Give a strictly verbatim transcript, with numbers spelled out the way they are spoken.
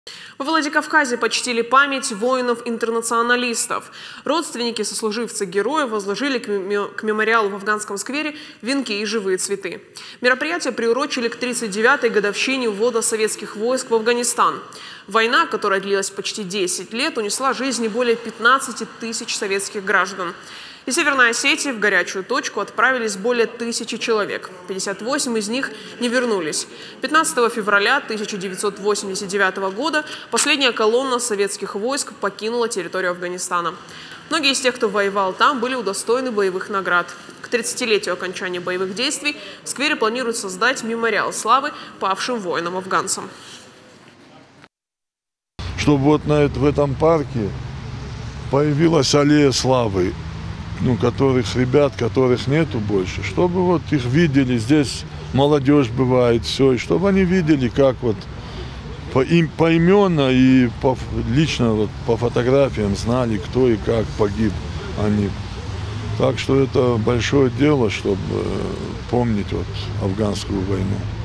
Во Владикавказе почтили память воинов-интернационалистов. Родственники, сослуживцы героев возложили к мемориалу в Афганском сквере венки и живые цветы. Мероприятие приурочили к тридцать девятой годовщине ввода советских войск в Афганистан. Война, которая длилась почти десять лет, унесла жизни более пятнадцати тысяч советских граждан. Из Северной Осетии в горячую точку отправились более тысячи человек. пятьдесят восемь из них не вернулись. пятнадцатого февраля тысяча девятьсот восемьдесят девятого года последняя колонна советских войск покинула территорию Афганистана. Многие из тех, кто воевал там, были удостоены боевых наград. К тридцатилетию окончания боевых действий в сквере планируют создать мемориал славы павшим воинам-афганцам. Чтобы вот на, в этом парке появилась аллея славы, ну, которых ребят, которых нету больше, чтобы вот их видели, здесь молодежь бывает, все, и чтобы они видели, как вот по, им, поименно и по, лично вот, по фотографиям знали, кто и как погиб они. Так что это большое дело, чтобы помнить вот афганскую войну.